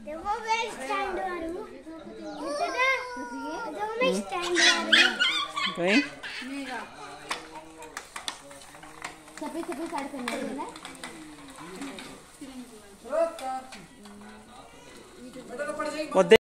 देखो मैं स्टैंड मारूं इतना जो मैं स्टैंड मारूं कहीं मेगा सफेद सफेद साड़ी पहनना है ना।